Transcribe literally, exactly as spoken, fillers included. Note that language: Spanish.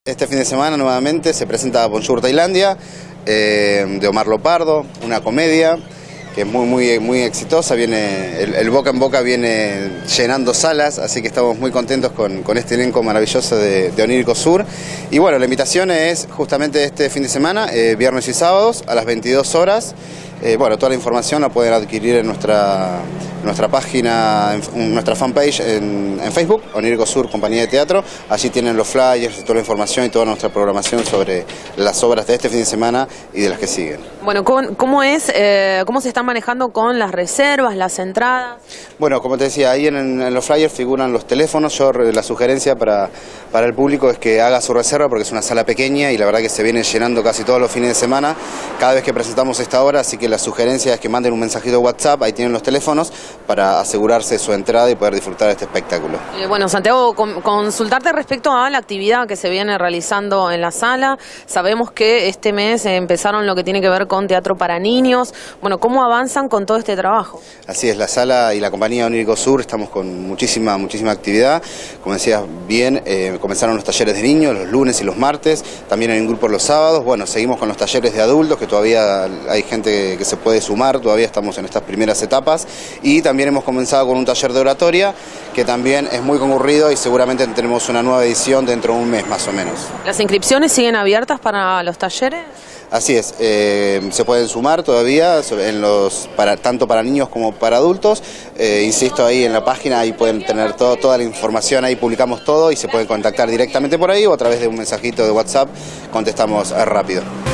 Este fin de semana nuevamente se presenta Bonjour Tailandia, eh, de Omar Lopardo, una comedia que es muy muy muy exitosa, viene el, el boca en boca viene llenando salas, así que estamos muy contentos con, con este elenco maravilloso de, de Onírico Sur. Y bueno, la invitación es justamente este fin de semana, eh, viernes y sábados a las veintidós horas. Eh, bueno, toda la información la pueden adquirir en nuestra, nuestra página, en nuestra fanpage en, en Facebook, Onírico Sur Compañía de Teatro. Allí tienen los flyers, toda la información y toda nuestra programación sobre las obras de este fin de semana y de las que siguen. Bueno, ¿cómo, cómo es, eh, cómo se están manejando con las reservas, las entradas? Bueno, como te decía, ahí en, en los flyers figuran los teléfonos. Yo la sugerencia para, para el público es que haga su reserva porque es una sala pequeña y la verdad que se viene llenando casi todos los fines de semana cada vez que presentamos esta obra, así que la sugerencia es que manden un mensajito de WhatsApp, ahí tienen los teléfonos, para asegurarse su entrada y poder disfrutar de este espectáculo. Eh, bueno, Santiago, con, consultarte respecto a la actividad que se viene realizando en la sala. Sabemos que este mes empezaron lo que tiene que ver con teatro para niños. Bueno, ¿cómo avanzan con todo este trabajo? Así es, la sala y la compañía Onírico Sur estamos con muchísima, muchísima actividad. Como decías bien, eh, comenzaron los talleres de niños los lunes y los martes, también hay un grupo los sábados. Bueno, seguimos con los talleres de adultos, que todavía hay gente que se puede sumar, todavía estamos en estas primeras etapas, y también hemos comenzado con un taller de oratoria que también es muy concurrido y seguramente tenemos una nueva edición dentro de un mes más o menos. ¿Las inscripciones siguen abiertas para los talleres? Así es, eh, se pueden sumar todavía en los, para, tanto para niños como para adultos. Eh, insisto, ahí en la página ahí pueden tener todo, toda la información, ahí publicamos todo y se pueden contactar directamente por ahí o a través de un mensajito de WhatsApp contestamos rápido.